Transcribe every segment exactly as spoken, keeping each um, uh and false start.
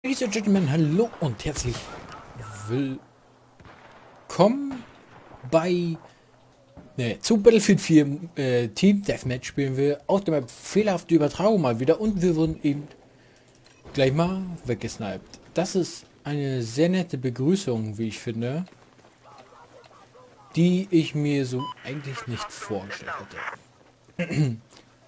Ladies and Gentlemen, hallo und herzlich willkommen bei ne, zu Battlefield vier äh, Team Deathmatch spielen wir auf der Map fehlerhafte Übertragung mal wieder und wir wurden eben gleich mal weggesniped. Das ist eine sehr nette Begrüßung, wie ich finde, die ich mir so eigentlich nicht vorgestellt hätte.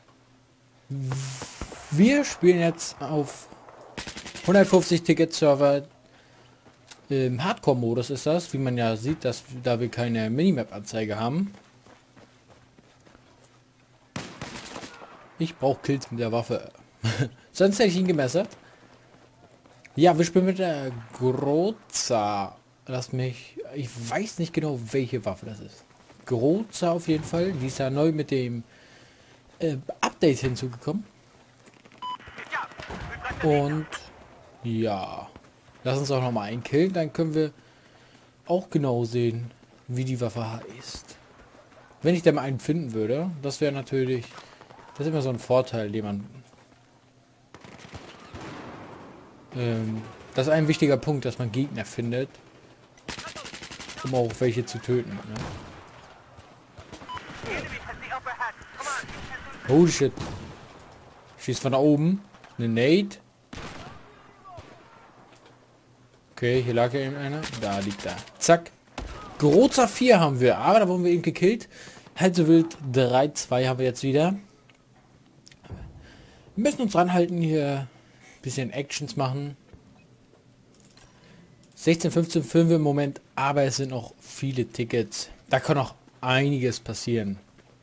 Wir spielen jetzt auf hundertfünfzig Ticket-Server im Hardcore-Modus ist das, wie man ja sieht, dass da wir keine Minimap-Anzeige haben. Ich brauche Kills mit der Waffe. Sonst hätte ich ihn gemessert. Ja, wir spielen mit der Groza. Lass mich... Ich weiß nicht genau, welche Waffe das ist. Groza auf jeden Fall. Die ist ja neu mit dem äh, Update hinzugekommen. Und... ja, lass uns auch noch mal einen killen, dann können wir auch genau sehen, wie die Waffe heißt. Wenn ich da mal einen finden würde, das wäre natürlich, das ist immer so ein Vorteil, den man, ähm, das ist ein wichtiger Punkt, dass man Gegner findet, um auch welche zu töten. Ne? Holy shit. Schießt von da oben, eine Nade. Okay, hier lag ja eben einer. Da liegt er. Zack. Groza vier haben wir. Aber da wurden wir eben gekillt. Halt so wild. drei zwei haben wir jetzt wieder. Wir müssen uns ranhalten hier. Ein bisschen Actions machen. sechzehn, fünfzehn filmen wir im Moment. Aber es sind noch viele Tickets. Da kann noch einiges passieren.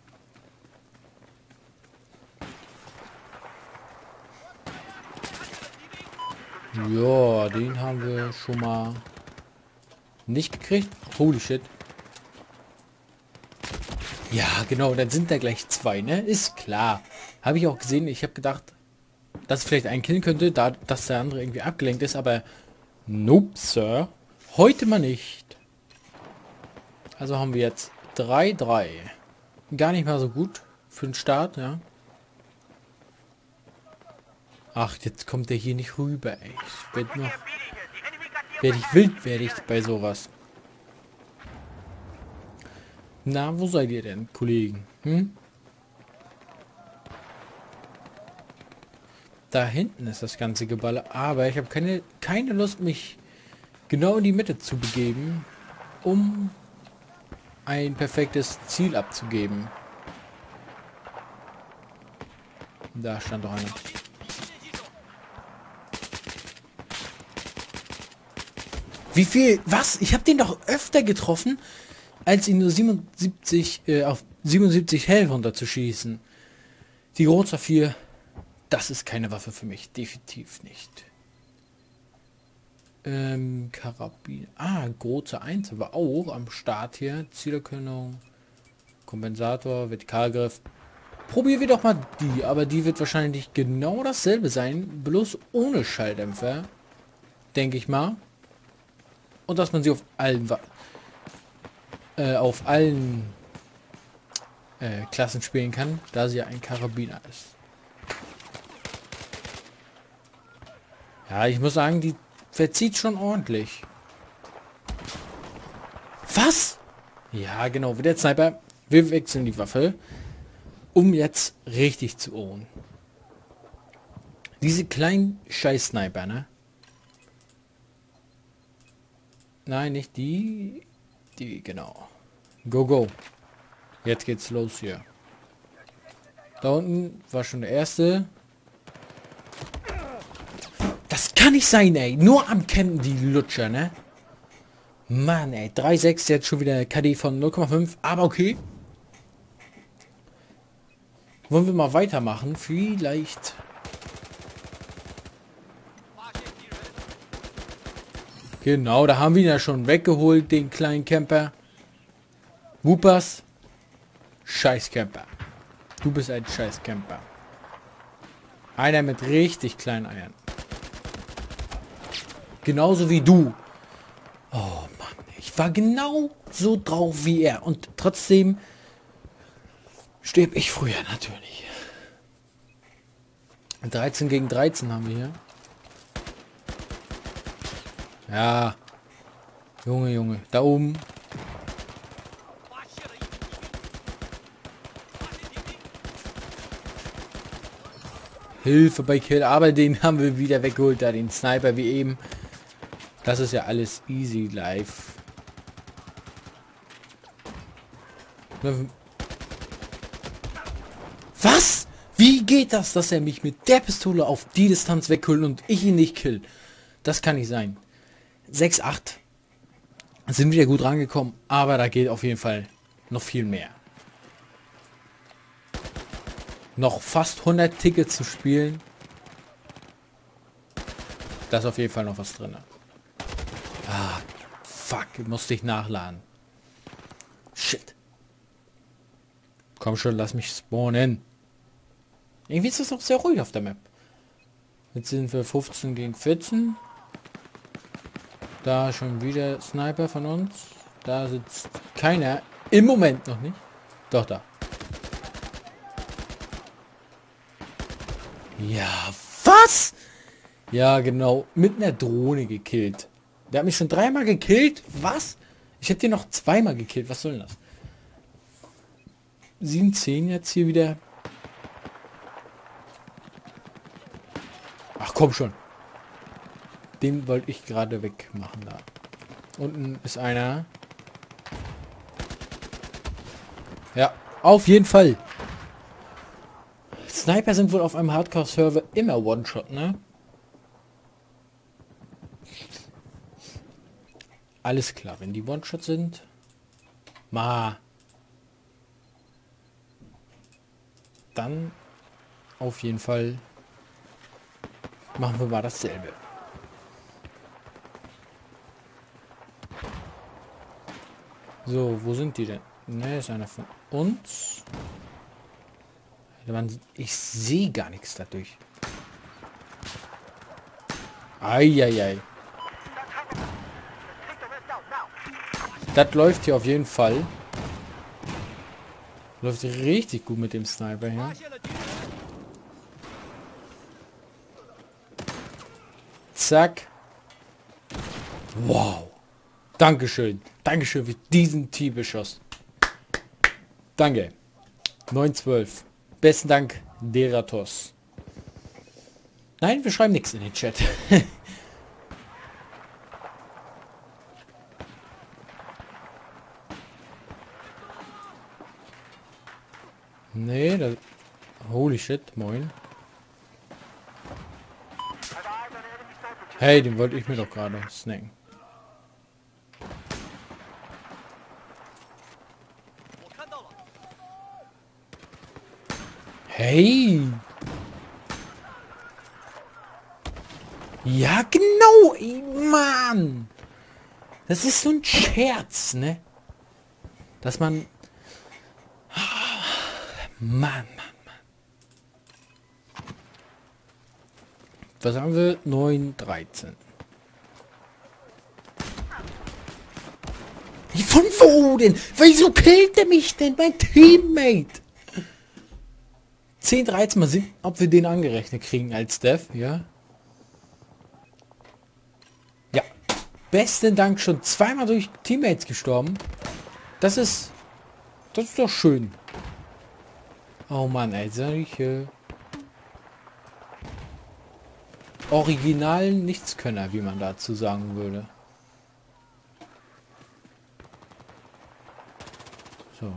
Ja, den haben wir schon mal nicht gekriegt. Holy shit. Ja, genau, dann sind da gleich zwei, ne? Ist klar. Habe ich auch gesehen. Ich habe gedacht, dass es vielleicht einen killen könnte, da dass der andere irgendwie abgelenkt ist, aber nope, Sir. Heute mal nicht. Also haben wir jetzt drei drei. Gar nicht mal so gut für den Start, ja. Ach, jetzt kommt er hier nicht rüber, ey. Ich werd noch... Werde ich wild, werde ich bei sowas. Na, wo seid ihr denn, Kollegen? Hm? Da hinten ist das ganze Geballe. Aber ich habe keine, keine Lust, mich genau in die Mitte zu begeben, um ein perfektes Ziel abzugeben. Da stand doch einer. Wie viel? Was? Ich habe den doch öfter getroffen, als ihn nur siebenundsiebzig äh, auf siebenundsiebzig Hell runterzuschießen. Die Groza vier, das ist keine Waffe für mich. Definitiv nicht. Ähm, Karabiner. Ah, Groza eins aber auch am Start hier. Zielerkennung, Kompensator, Vertikalgriff. Probieren wir doch mal die, aber die wird wahrscheinlich genau dasselbe sein, bloß ohne Schalldämpfer. Denke ich mal. Und dass man sie auf allen äh, auf allen äh, Klassen spielen kann, da sie ja ein Karabiner ist. Ja, ich muss sagen, die verzieht schon ordentlich. Was? Ja, genau, wie der Sniper. Wir wechseln die Waffe, um jetzt richtig zu ohren. Diese kleinen Scheiß-Sniper, ne? Nein, nicht die. Die, genau. Go, go. Jetzt geht's los hier. Da unten war schon der erste. Das kann nicht sein, ey. Nur am Campen, die Lutscher, ne? Mann, ey. drei sechs, jetzt schon wieder K D von null Komma fünf. Aber okay. Wollen wir mal weitermachen? Vielleicht... Genau, da haben wir ihn ja schon weggeholt, den kleinen Camper. Whoopers. Scheiß Camper. Du bist ein Scheiß Camper. Einer mit richtig kleinen Eiern. Genauso wie du. Oh Mann, ich war genau so drauf wie er. Und trotzdem sterbe ich früher natürlich. dreizehn gegen dreizehn haben wir hier. Ja. Junge, Junge. Da oben. Hilfe bei Kill. Aber den haben wir wieder weggeholt. Da den Sniper wie eben. Das ist ja alles easy life. Was? Wie geht das, dass er mich mit der Pistole auf die Distanz wegholt und ich ihn nicht kill? Das kann nicht sein. sechs acht. Sind wieder gut rangekommen, aber da geht auf jeden Fall noch viel mehr. Noch fast hundert Tickets zu spielen. Da ist auf jeden Fall noch was drin. Ah, fuck, musste ich nachladen. Shit. Komm schon, lass mich spawnen. Irgendwie ist es auch sehr ruhig auf der Map. Jetzt sind wir fünfzehn gegen vierzehn. Da schon wieder Sniper von uns. Da sitzt keiner. Im Moment noch nicht. Doch, da. Ja, was? Ja, genau. Mit einer Drohne gekillt. Der hat mich schon dreimal gekillt. Was? Ich hätte den noch zweimal gekillt. Was soll denn das? sieben zehn jetzt hier wieder. Ach komm schon. Den wollte ich gerade wegmachen da. Unten ist einer. Ja, auf jeden Fall. Sniper sind wohl auf einem Hardcore-Server immer One-Shot, ne? Alles klar, wenn die One-Shot sind. Ma. Dann auf jeden Fall machen wir mal dasselbe. So, wo sind die denn? Ne, ist einer von uns. Ich sehe gar nichts dadurch. Eieiei. Das läuft hier auf jeden Fall. Läuft richtig gut mit dem Sniper hier. Zack. Wow. Dankeschön. Dankeschön für diesen T-Beschuss. Danke. neun zwölf. Besten Dank, Deratos. Nein, wir schreiben nichts in den Chat. Nee, das... Holy shit, moin. Hey, den wollte ich mir doch gerade snacken. Hey! Ja, genau! Ey, Mann! Das ist so ein Scherz, ne? Dass man... Mann, Mann, Mann. Was haben wir? neun dreizehn. Von wo denn? Wieso killt er mich denn? Mein Teammate! zehn dreizehn, mal sehen, ob wir den angerechnet kriegen als Dev, ja? Ja. Besten Dank, schon zweimal durch Teammates gestorben. Das ist... Das ist doch schön. Oh Mann, ey, solche... originalen Nichtskönner, wie man dazu sagen würde. So.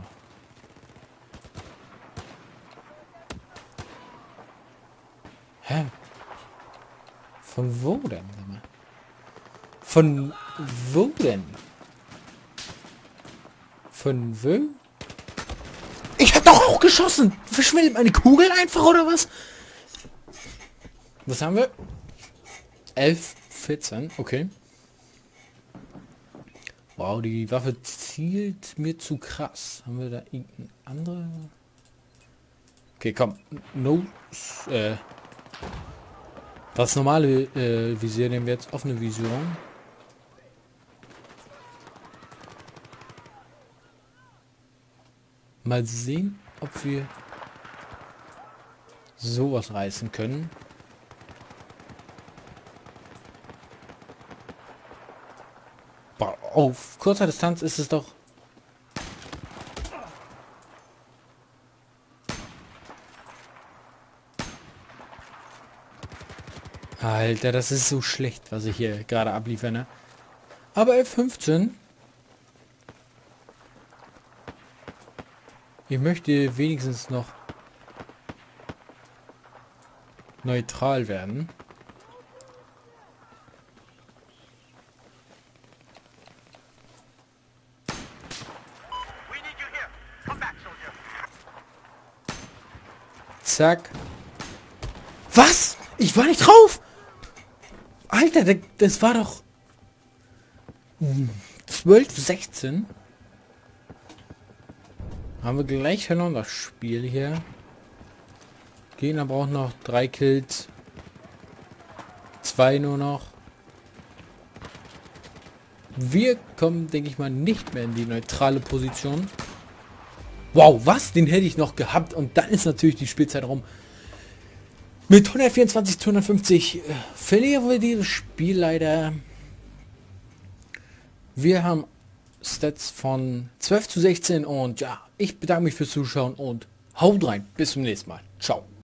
Hä? Von wo denn? Von wo denn? Von wo? Ich hab doch auch geschossen! Verschwindet meine Kugel einfach, oder was? Was haben wir? elf, vierzehn, okay. Wow, die Waffe zielt mir zu krass. Haben wir da irgendeine andere? Okay, komm. No. Äh, das normale äh, Visier nehmen wir jetzt. Offene Vision. Mal sehen, ob wir sowas reißen können. Boah, auf kurzer Distanz ist es doch... Alter, das ist so schlecht, was ich hier gerade abliefere, ne? Aber F fünfzehn... Ich möchte wenigstens noch neutral werden. Zack. Was? Ich war nicht drauf! Alter, das war doch zwölf, sechzehn. Haben wir gleich verloren das Spiel hier. Gegner braucht noch drei Kills. Zwei nur noch. Wir kommen, denke ich mal, nicht mehr in die neutrale Position. Wow, was? Den hätte ich noch gehabt. Und dann ist natürlich die Spielzeit rum. Mit hundertvierundzwanzig zu hundertfünfzig äh, verlieren wir dieses Spiel leider. Wir haben Stats von zwölf zu sechzehn und ja, ich bedanke mich fürs Zuschauen und haut rein. Bis zum nächsten Mal. Ciao.